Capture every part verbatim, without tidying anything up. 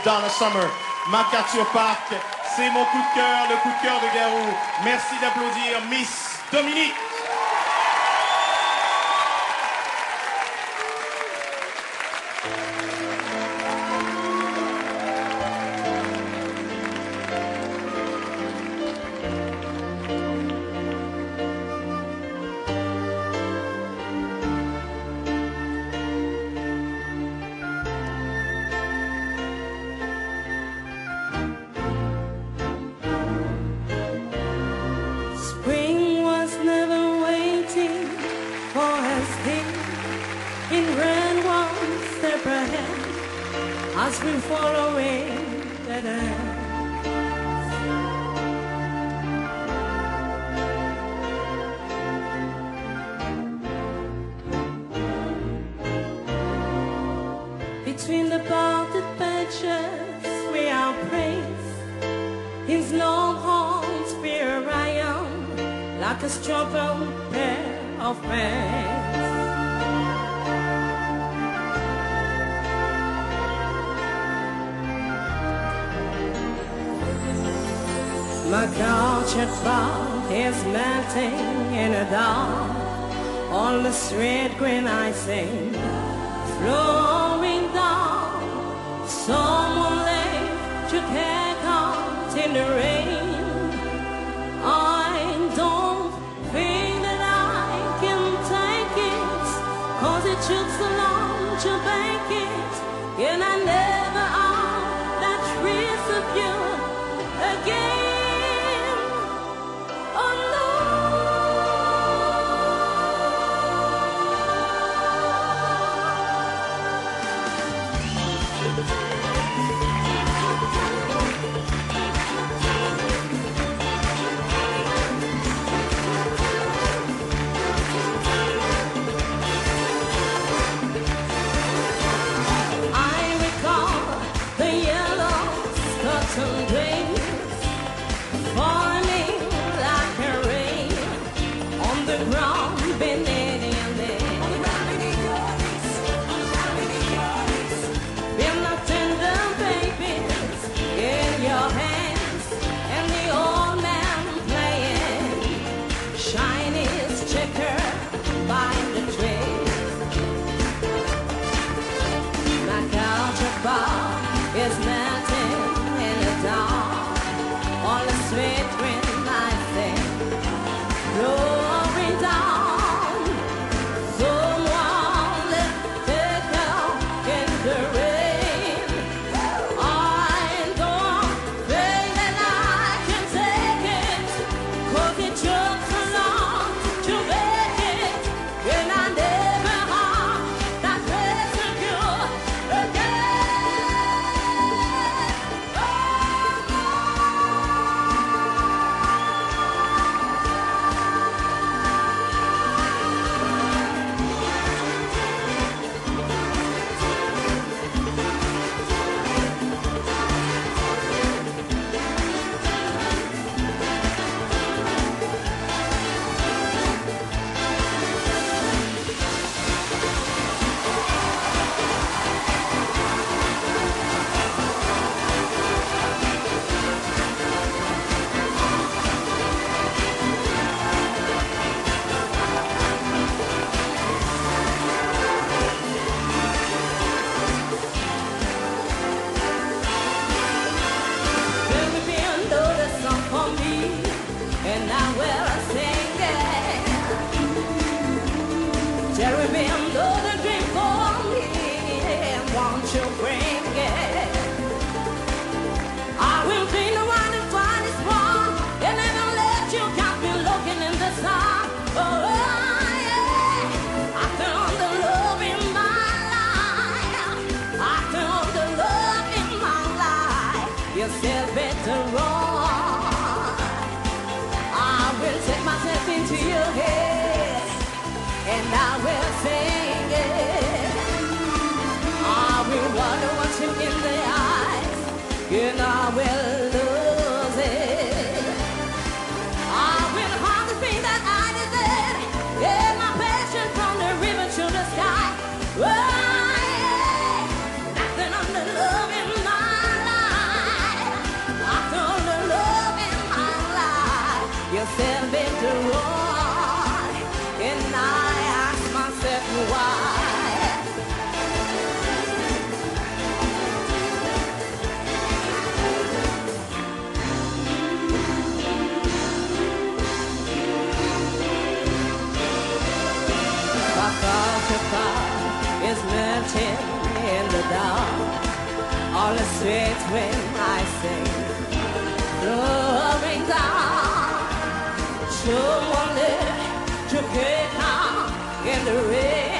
Donna Summer, MacArthur Park. C'est mon coup de cœur, le coup de cœur de Garou. Merci d'applaudir Miss Dominique. As we following the dance. Between the parted patches we are praised. His long horns bear iron like a strong pair of pants. My cultured bond is melting in a dawn on the sweet green icing flowing down. Someone late to take out in the rain. I don't think that I can take it, 'cause it took so long to make it, and I never own that trace of you again. Is melting in the dawn on the sweet green icing flowing down. Someone let it go in the rain. I don't think that I can take it, 'cause it took so long to make it, and I never had that rescue again. Into your head, and I will sing it. I will wonder what's in the eyes, and I will lose it. I will have the thing that I deserve, and my passion from the river to the sky. Oh, yeah. Nothing on the love in my on the streets when I sing, flowing down, surely to get down in the rain.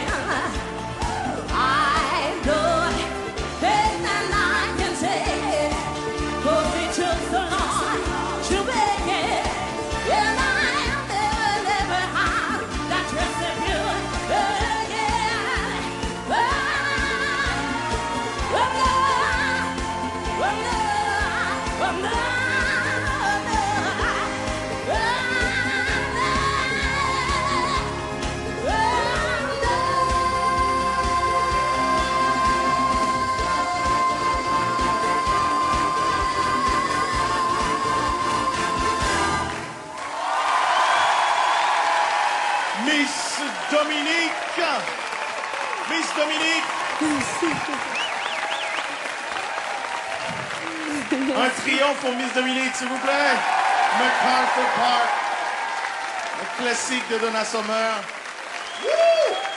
I know there's nothing I can say, 'cause it took so long to make it, and I never, never had that trust in you again. Oh, oh, oh, oh, oh, oh, Miss Dominique! Miss Dominique! Un triomphe pour Miss Dominique, s'il vous plaît! MacArthur Park, le classique de Donna Summer. Woo!